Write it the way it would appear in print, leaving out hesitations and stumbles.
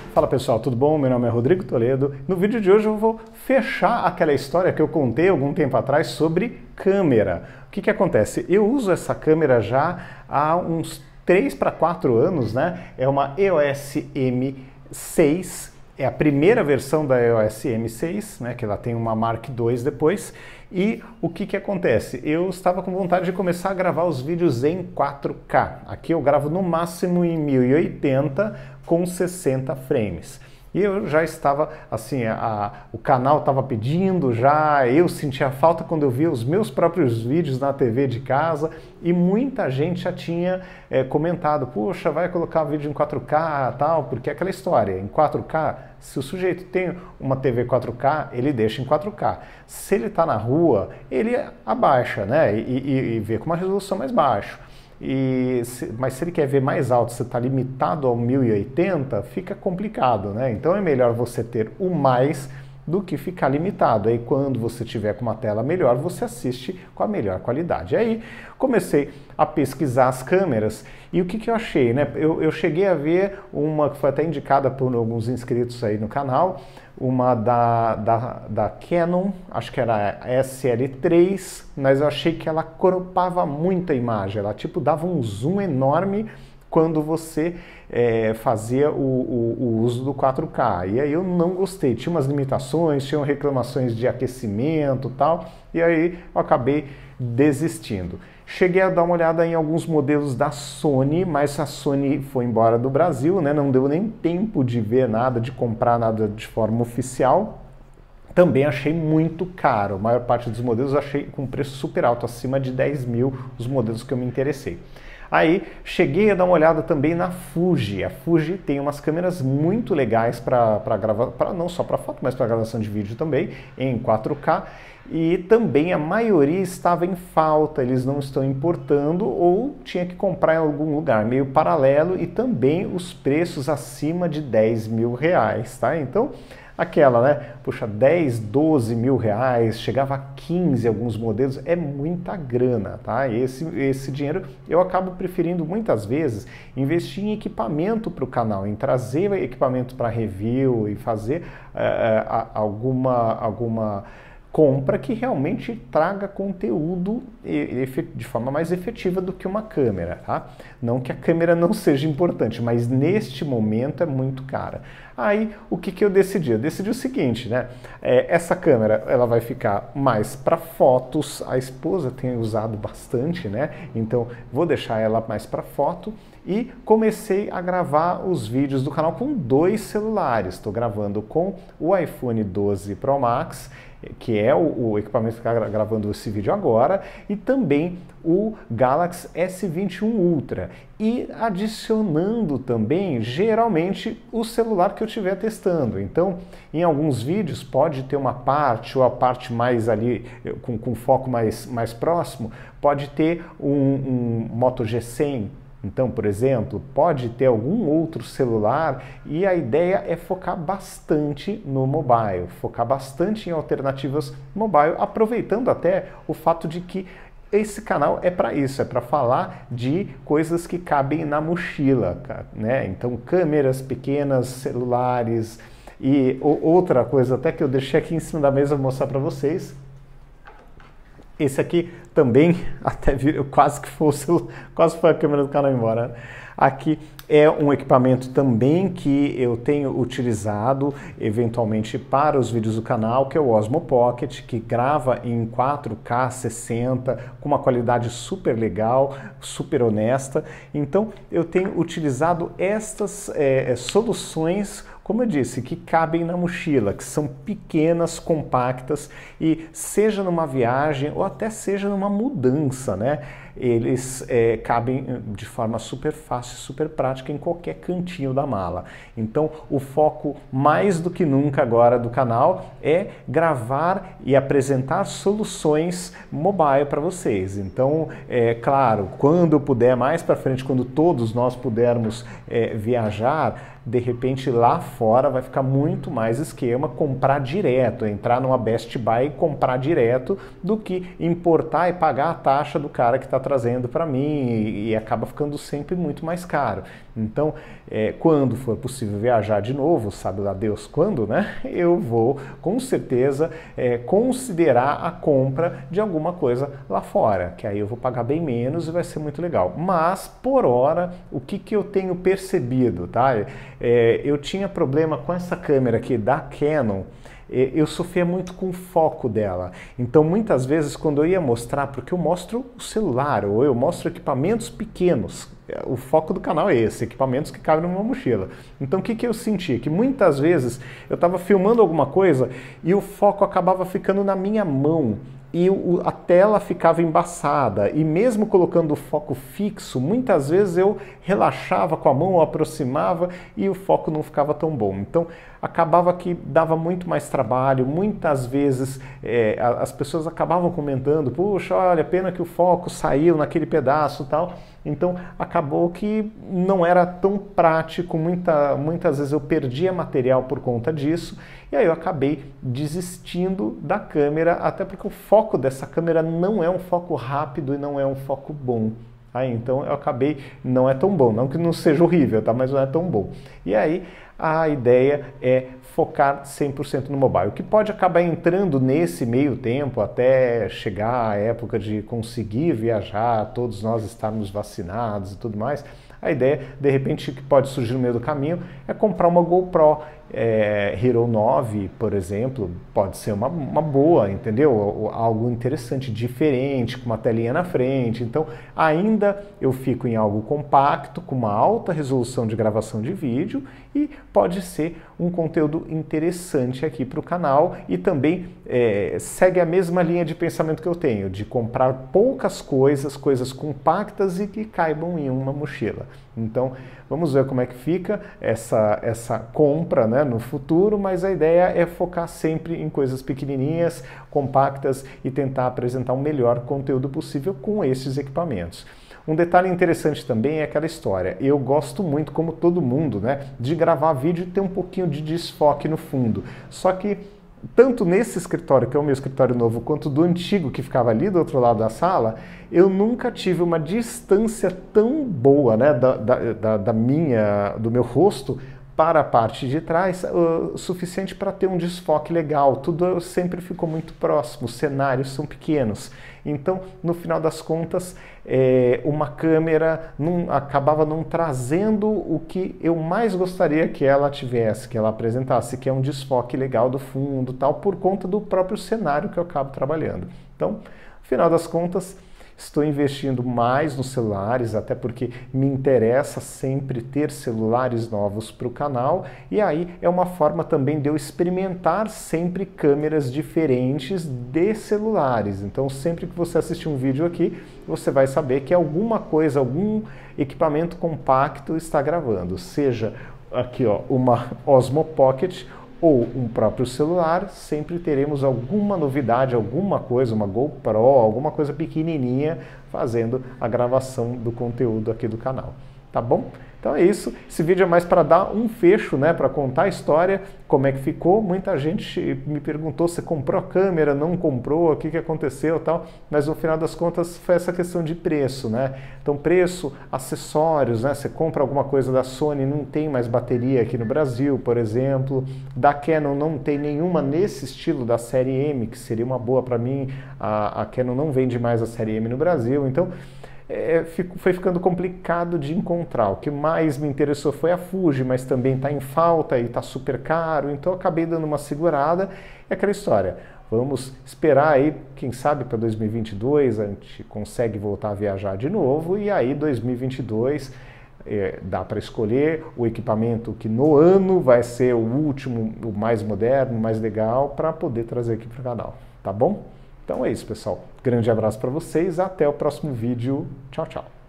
Fala pessoal, tudo bom? Meu nome é Rodrigo Toledo. No vídeo de hoje eu vou fechar aquela história que eu contei algum tempo atrás sobre câmera. O que acontece? Eu uso essa câmera já há uns 3 para 4 anos, né? É uma EOS M6, é a primeira versão da EOS M6, né? Que ela tem uma Mark II depois. E o que acontece? Eu estava com vontade de começar a gravar os vídeos em 4K. Aqui eu gravo no máximo em 1080 com 60 frames. E eu já estava, assim, o canal estava pedindo já, eu sentia falta quando eu via os meus próprios vídeos na TV de casa e muita gente já tinha comentado, poxa, vai colocar vídeo em 4K tal, porque é aquela história, em 4K, se o sujeito tem uma TV 4K, ele deixa em 4K. Se ele está na rua, ele abaixa, né, e vê com uma resolução mais baixa. Mas se ele quer ver mais alto, você está limitado ao 1080, fica complicado, né? Então é melhor você ter o mais do que ficar limitado. Aí quando você tiver com uma tela melhor, você assiste com a melhor qualidade. Aí comecei a pesquisar as câmeras e o que eu achei, né? Eu cheguei a ver uma que foi até indicada por alguns inscritos aí no canal, uma da Canon, acho que era a SL3, mas eu achei que ela cropava muito a imagem, ela tipo dava um zoom enorme quando você fazia o uso do 4K. E aí eu não gostei, tinha umas limitações, tinham reclamações de aquecimento e tal, e aí eu acabei desistindo. Cheguei a dar uma olhada em alguns modelos da Sony, mas a Sony foi embora do Brasil, né? Não deu nem tempo de ver nada, de comprar nada de forma oficial. Também achei muito caro, a maior parte dos modelos eu achei com preço super alto, acima de 10 mil os modelos que eu me interessei. Aí cheguei a dar uma olhada também na Fuji. A Fuji tem umas câmeras muito legais para gravar, não só para foto, mas para gravação de vídeo também, em 4K. E também a maioria estava em falta, eles não estão importando ou tinha que comprar em algum lugar, meio paralelo, e também os preços acima de 10 mil reais, tá? Então, aquela, né? Puxa, 10, 12 mil reais, chegava a 15 alguns modelos, é muita grana, tá? Esse dinheiro eu acabo preferindo muitas vezes investir em equipamento para o canal, em trazer equipamento para review e fazer alguma compra que realmente traga conteúdo de forma mais efetiva do que uma câmera, tá? Não que a câmera não seja importante, mas neste momento é muito cara. Aí, o que eu decidi? Eu decidi o seguinte, né? Essa câmera, ela vai ficar mais para fotos, a esposa tem usado bastante, né? Então, vou deixar ela mais para foto. E comecei a gravar os vídeos do canal com 2 celulares. Estou gravando com o iPhone 12 Pro Max, que é o equipamento que está gravando esse vídeo agora, e também o Galaxy S21 Ultra. E adicionando também, geralmente, o celular que eu estiver testando. Então, em alguns vídeos pode ter uma parte, ou a parte mais ali, com foco mais próximo, pode ter um Moto G100. Então, por exemplo, pode ter algum outro celular e a ideia é focar bastante no mobile, focar bastante em alternativas mobile, aproveitando até o fato de que esse canal é para isso, é para falar de coisas que cabem na mochila, né? Então, câmeras pequenas, celulares e outra coisa até que eu deixei aqui em cima da mesa vou mostrar para vocês. Esse aqui também, até quase foi a câmera do canal embora, né? Aqui é um equipamento também que eu tenho utilizado eventualmente para os vídeos do canal, que é o Osmo Pocket, que grava em 4K 60, com uma qualidade super legal, super honesta. Então eu tenho utilizado estas soluções, como eu disse, que cabem na mochila, que são pequenas, compactas e seja numa viagem ou até seja numa mudança, né? Eles cabem de forma super fácil, super prática em qualquer cantinho da mala. Então o foco mais do que nunca agora do canal é gravar e apresentar soluções mobile para vocês. Então, claro, quando eu puder, mais para frente, quando todos nós pudermos viajar, de repente lá fora vai ficar muito mais esquema comprar direto, entrar numa Best Buy e comprar direto do que importar e pagar a taxa do cara que está trazendo para mim e acaba ficando sempre muito mais caro. Então, quando for possível viajar de novo, sabe lá Deus quando, né? Eu vou com certeza considerar a compra de alguma coisa lá fora, que aí eu vou pagar bem menos e vai ser muito legal. Mas, por hora, o que eu tenho percebido, tá? Eu tinha problema com essa câmera aqui da Canon. Eu sofria muito com o foco dela. Então, muitas vezes, quando eu ia mostrar, porque eu mostro o celular ou eu mostro equipamentos pequenos, o foco do canal é esse, equipamentos que cabem numa mochila. Então, o que eu senti? Que muitas vezes eu estava filmando alguma coisa e o foco acabava ficando na minha mão. E a tela ficava embaçada, e mesmo colocando o foco fixo, muitas vezes eu relaxava com a mão ou aproximava e o foco não ficava tão bom. Então acabava que dava muito mais trabalho, muitas vezes as pessoas acabavam comentando, puxa, olha, pena que o foco saiu naquele pedaço e tal. Então acabou que não era tão prático, muitas vezes eu perdia material por conta disso, e aí eu acabei desistindo da câmera, até porque o foco dessa câmera não é um foco rápido e não é um foco bom. Então eu acabei, não é tão bom, não que não seja horrível, tá? Mas não é tão bom. E aí a ideia é focar 100% no mobile, o que pode acabar entrando nesse meio tempo até chegar a época de conseguir viajar, todos nós estarmos vacinados e tudo mais. A ideia, de repente, que pode surgir no meio do caminho é comprar uma GoPro Hero 9, por exemplo, pode ser uma boa, entendeu? Algo interessante, diferente, com uma telinha na frente. Então, ainda eu fico em algo compacto, com uma alta resolução de gravação de vídeo, e pode ser um conteúdo interessante aqui para o canal, e também segue a mesma linha de pensamento que eu tenho, de comprar poucas coisas compactas e que caibam em uma mochila. Então, vamos ver como é que fica essa compra, né, no futuro, mas a ideia é focar sempre em coisas pequenininhas, compactas, e tentar apresentar o melhor conteúdo possível com esses equipamentos. Um detalhe interessante também é aquela história. Eu gosto muito, como todo mundo, né, de gravar vídeo e ter um pouquinho de desfoque no fundo. Só que tanto nesse escritório, que é o meu escritório novo, quanto do antigo, que ficava ali do outro lado da sala, eu nunca tive uma distância tão boa, né, do meu rosto para a parte de trás, suficiente para ter um desfoque legal. Tudo sempre ficou muito próximo, os cenários são pequenos. Então, no final das contas, uma câmera acabava não trazendo o que eu mais gostaria que ela tivesse, que ela apresentasse, que é um desfoque legal do fundo, tal, por conta do próprio cenário que eu acabo trabalhando. Então, no final das contas, estou investindo mais nos celulares, até porque me interessa sempre ter celulares novos para o canal, e aí é uma forma também de eu experimentar sempre câmeras diferentes de celulares. Então, sempre que você assistir um vídeo aqui, você vai saber que alguma coisa, algum equipamento compacto está gravando, seja aqui, ó, uma Osmo Pocket ou um próprio celular, sempre teremos alguma novidade, alguma coisa, uma GoPro, alguma coisa pequenininha fazendo a gravação do conteúdo aqui do canal. Tá bom? Então é isso. Esse vídeo é mais para dar um fecho, né, para contar a história, como é que ficou. Muita gente me perguntou se comprou a câmera, não comprou, o que aconteceu e tal, mas no final das contas foi essa questão de preço, né? Então preço, acessórios, né? Você compra alguma coisa da Sony, não tem mais bateria aqui no Brasil, por exemplo. Da Canon não tem nenhuma nesse estilo da série M, que seria uma boa para mim. A Canon não vende mais a série M no Brasil, então foi ficando complicado de encontrar. O que mais me interessou foi a Fuji, mas também está em falta e está super caro, então eu acabei dando uma segurada. É aquela história, vamos esperar aí, quem sabe para 2022 a gente consegue voltar a viajar de novo, e aí 2022 dá para escolher o equipamento que no ano vai ser o último, o mais moderno, o mais legal, para poder trazer aqui para o canal, tá bom? Então é isso, pessoal. Grande abraço para vocês, até o próximo vídeo. Tchau, tchau.